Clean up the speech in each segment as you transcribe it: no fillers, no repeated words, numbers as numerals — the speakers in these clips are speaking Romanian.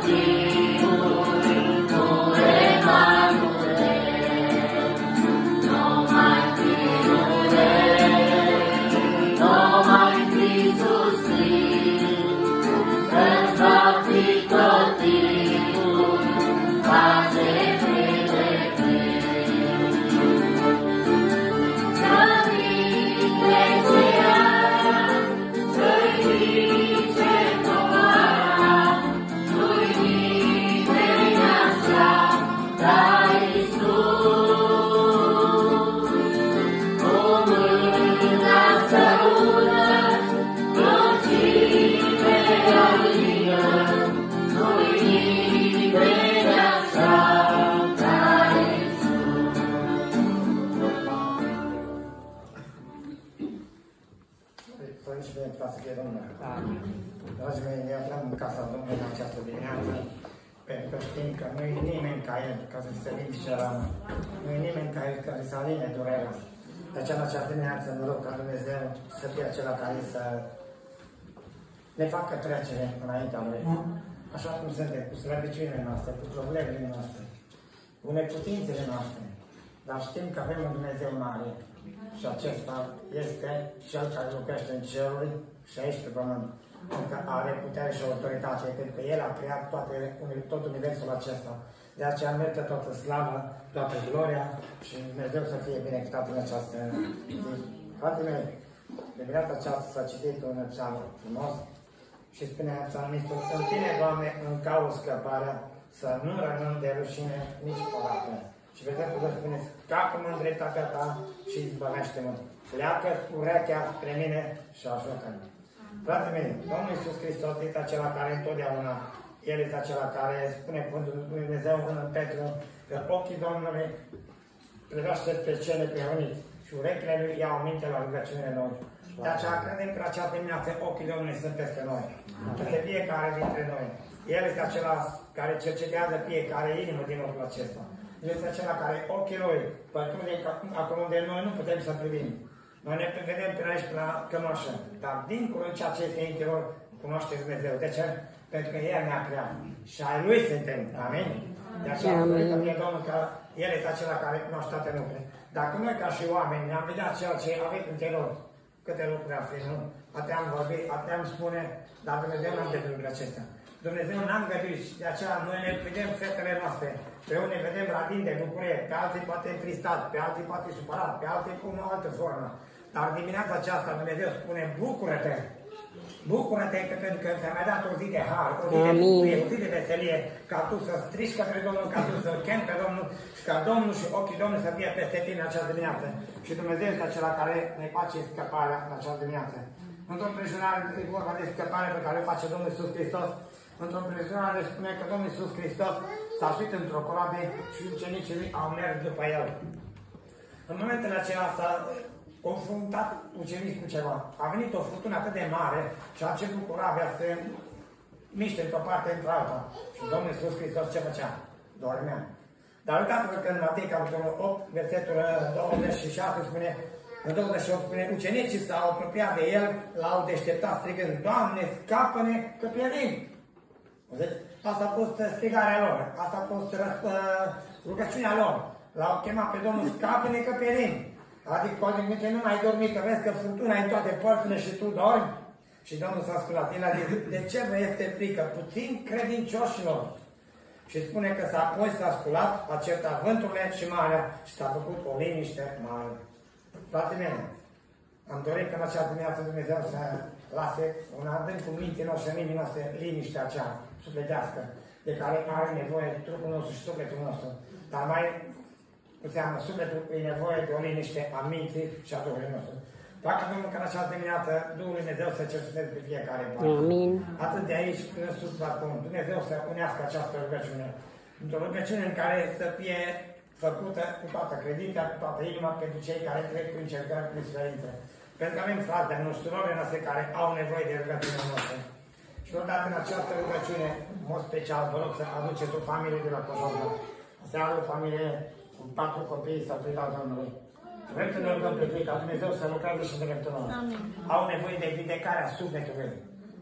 Dragii mei, ne aflăm în casa Domnului în această dimineață, pentru că știm că nu e nimeni ca El, ca să se vindice rana. Nu e nimeni ca El, care să aline durerea. De aceea, în această dimineață, mă rog ca Dumnezeu să fie acela care să ne facă trecere înaintea Lui. Așa cum suntem, cu slăbiciunile noastre, cu problemele noastre, cu neputințele noastre. Dar știm că avem un Dumnezeu mare. Și acesta este Cel care locuiește în ceruri și aici pe pământ. Pentru că are putere și autoritate, pentru că El a creat tot universul acesta. De aceea merită toată slavă, toată gloria și Dumnezeu să fie binecuvântat în această zi. Fratele mei, de dimineața aceasta s-a citit un psalm frumos și spune psalmistul: în Tine, Doamne, îmi caut scăparea, să nu rămân de rușine nici o dată. Și vedem că spune: scapă-mă în dreptatea Ta și izbăvește-mă. Pleacă urechea spre mine și ajută-mă. Fratele mei, Domnul Iisus Hristos este acela care întotdeauna, El este acela care spune cuvântul lui Dumnezeu în Petru, că ochii Domnului privește pe cele preuniți și urechile Lui iau aminte la rugăciunile noi. De aceea credem că în această dimineață ochii Domnului sunt peste noi, peste fiecare dintre noi. El este acela care cercetează fiecare inimă din locul acesta. El este acela care ochii Lui pătrunde acolo unde noi nu putem să privim. Noi ne vedem pe aici, pe la cămașă, dar dincolo de ceea ce este interior, cunoaște Dumnezeu. De ce? Pentru că El ne-a creat și ai Lui suntem. Amin? De aceea, că fie Domnul că El este acela care cunoaște toate lucrurile. Dacă noi, ca și oameni, ne-am vedea ceea ce aveți în interior, câte lucruri ar fi, nu? Ateam vorbi, ateam spune, dar Dumnezeu n-am de lucrurile acestea. Dumnezeu n-a îngăduit și de aceea noi ne vedem fetele noastre. Pe unde ne vedem radin de bucurie, pe alții poate întristat, pe alții poate supărat, pe alții cu o altă formă. Dar dimineața aceasta Dumnezeu spune: bucură-te! Bucură-te că pentru că ți-a mai dat o zi de har, o zi de bucurie, o zi de veselie, ca tu să strici către Domnul, ca tu să-L chemi pe Domnul și ca Domnul și ochii Domnului să fie peste tine în această dimineață. Și Dumnezeu este acela care ne face scăparea în această dimineață. Într-o împrejurare e vorba de scăpare pe care o face Domnul Iisus Hristos. Într-o împrejurare spune că Domnul Iisus Hristos s-a suit într-o corabie și ucenicii Lui au mers după El. În momentele acelea s-a confruntat ucenicii cu ceva. A venit o furtună atât de mare și a început corabia să se miște într-o parte într-alta. Și Domnul Iisus Hristos ce făcea? Dormea. Dar uitați-vă că în Matei, capitolul 8, versetul 26 spune, în 28 spune: ucenicii s-au apropiat de El, l-au deșteptat strigând: Doamne, scapă-ne că pierim! Asta a fost strigarea lor, asta a fost rugăciunea lor. L-au chemat pe Domnul: scapă-ne că pierim! Adică poate nu mai dormi, că vezi că furtuna în toate părțile și tu dormi? Și Domnul s-a sculat. El a zis: de ce vă este frică? Puțin credincioșilor. Și spune că apoi s-a sculat, a certat vânturile și marea și s-a făcut o liniște mare. Fratele meu, am dorit că în acea dimineață Dumnezeu să lase un adânc cu minții noastre și inimii noastre liniștea acea sufletească de care are nevoie trupul nostru și sufletul nostru. Dar mai înseamnă sufletul e nevoie de o liniște a minții și a Duhului nostru. Facă Domnul că în această dimineață Duhul Dumnezeu să cerceteze pe fiecare parte. Amin. Atât de aici până sus la pământ. Dumnezeu să unească această rugăciune. Într-o rugăciune în care să fie făcută cu toată credința, cu toată inima pentru cei care trec prin încercări, prin suferințe. Pentru că avem frați de-a noștri, surorile noastre care au nevoie de rugăciunea noastră. Și odată în această rugăciune, în mod special, vă rog să aduceți o familie de la Cojocla. Aseară o familie cu 4 copii s-au plecat al Domnului. Vrem să ne rugăm pe ei ca Dumnezeu să lucreze și în dreptul nostru. Au nevoie de vindecarea sufletului.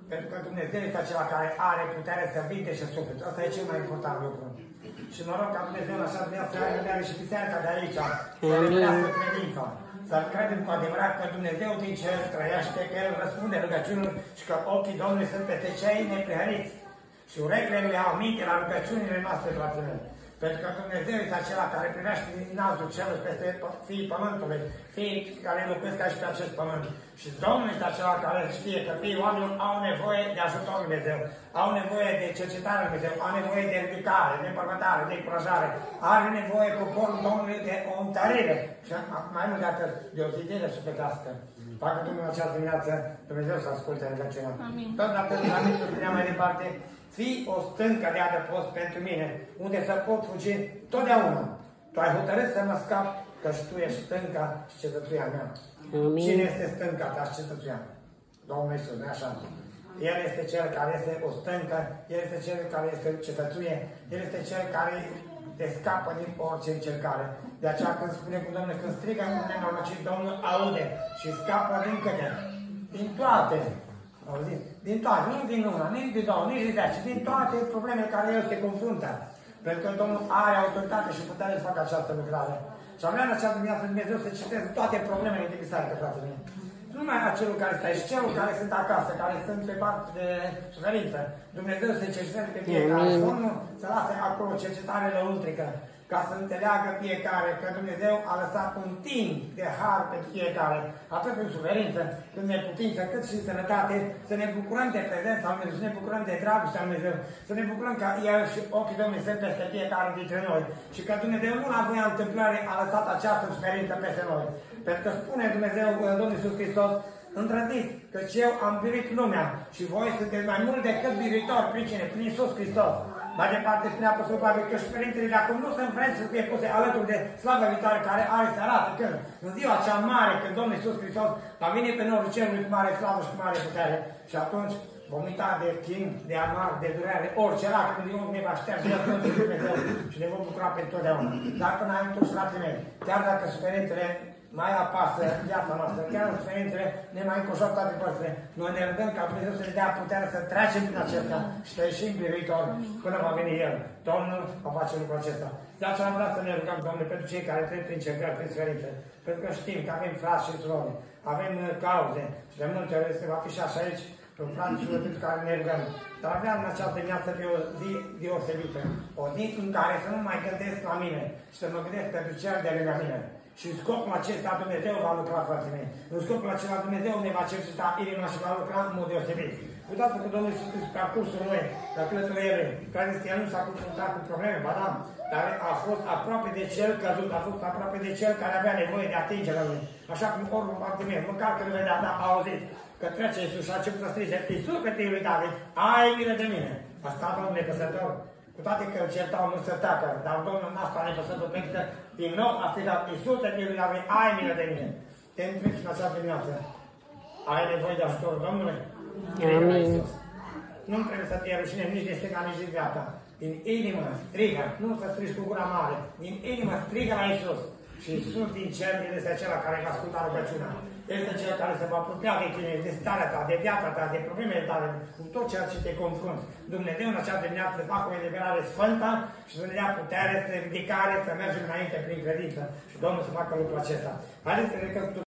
Pentru că Dumnezeu este acela care are putere să vindece sufletul. Asta e cel mai important lucru. Și mă rog ca Dumnezeu în așa viață să are și biserica de aici, să revedească credința. Să credem cu adevărat că Dumnezeu din cer trăiește, că El răspunde rugăciunilor și că ochii Domnului sunt peste cei neprihăniți. Și urechile Lui au aminte la rugăciunile noastre, fratele meu. Pentru că Dumnezeu este acela care privește din altul cerul peste fiii pământului, fiii care locuiesc aici pe acest pământ. Și Domnul este acela care știe că fiii oamenilor au nevoie de ajutor Lui Dumnezeu, au nevoie de cercetare Lui Dumnezeu, au nevoie de ridicare, de împărmântare, de încurajare, are nevoie poporul Domnului de o întărire și mai mult de atât, de o zidire sufletească. Facă Dumnezeu în această dimineață, Dumnezeu să asculte rugăciunea. Tot dacă aminturi spunea mai departe, fii o stâncă de adăpost pentru mine, unde să pot fugi totdeauna. Tu ai hotărât să mă scap, căci tu ești stânca și cetățuia mea. Amin. Cine este stânca ta și cetățuia mea? Domnul Iisus, nu așa? El este cel care este o stâncă, El este cel care este cetățuie, El este cel care te scapă din orice încercare. De aceea când spune cu Domnul, când strigă în nenorocit, Domnul aude și scapă din câte? Din toate. Auziți? Din toate, nu din una, nici din două, nici din 10, din toate problemele care El se confruntă. Pentru că Domnul are autoritate și putere să facă această lucrare. Și am vrea în această dimineață Dumnezeu să citeze toate problemele de biserică, fratele meu. Nu numai acelul care stă aici, celor care sunt acasă, care sunt pe parte de suferință. Dumnezeu să cerceteze pe fiecare. Domnul să lase acolo cercetare lăuntrică, ca să înțeleagă fiecare că Dumnezeu a lăsat un timp de har pentru fiecare, atât în suferință, cât în neputință, cât și în sănătate, să ne bucurăm de prezența lui Dumnezeu, să ne bucurăm de dragostea lui Dumnezeu, să ne bucurăm că El și ochii Domnului sunt peste fiecare dintre noi și că Dumnezeu nu la voia întâmplare a lăsat această suferință peste noi. Pentru că spune Dumnezeu, Domnul Iisus Hristos, îndrăzniți, căci eu am biruit lumea și voi sunteți mai mult decât biruitori prin cine? Prin Iisus Hristos. Mai departe spunea Apostolul Pavel că și părintele de acum nu sunt vreți să fie puse alături de slavă viitoare care are să arate când în ziua cea mare, când Domnul Iisus Hristos va veni pe norul cerului cu mare slavă și cu mare putere. Și atunci vom uita de chin, de amar, de durere, orice racă, când Dumnezeu ne va șterge de Dumnezeu și ne vom bucura pe totdeauna. Dar până ai întors, fratele meu, chiar dacă suferințele mai apasă viața noastră, chiar în suferințele ne mai încoșau toate părțile, noi ne rugăm ca Dumnezeu să ne dea putere să trecem prin acesta și să ieșim biruitor până va veni El. Domnul va face lucrul acesta. De aceea am vrea să ne rugăm, Domnule, pentru cei care trec prin cercări, prin suferințe, pentru că știm că avem frați și surori, avem cauze și de multe ori se va fi și așa aici, un frate și pentru care ne rugăm. Dar aveam în această dimineață pe o zi deosebită, o zi în care să nu mai gândesc la mine și să mă gândesc pentru cel de lângă mine. Și în scopul acesta Dumnezeu va lucra, frații mei. În scopul acela Dumnezeu ne va cerceta inima și va lucra în mod deosebit. Uitați că Domnul Iisus pe parcursul lui, la călătorie, care că El nu s-a confruntat cu probleme, ba da, dar a fost aproape de cel căzut, a fost aproape de cel care avea nevoie de atingerea lui. Așa cum oricum Bartimeu, măcar că nu vedea, dar a auzit că trece Iisus și a început să strige, Iisus, Fiul lui David, ai milă de mine. A stat Domnul nepăsător. Cu toate că îl certau, nu se tacă, dar Domnul n-a stat nepăsător, pentru că din nou a strigat, Iisus, Fiul lui David, ai milă de mine. Te întreb și în această dimineață, ai nevoie de ajutorul Domnului? Amin. Nu trebuie să te rușine nici de stânga, nici de dreapta. Din inimă strigă, nu să strigi cu gura mare, din inimă strigă la Iisus. Și Iisus din cer este acela care va asculta rugăciunea. Este cel care se va apropia de tine, de starea ta, de viața ta, de problemele tale, cu tot ceea ce te confrunți. Dumnezeu în această dimineață să facă o eliberare sfântă și să ne dea putere, să ridicare, să mergem înainte prin credință. Și Domnul să facă lucrul acesta. Haideți să ridicăm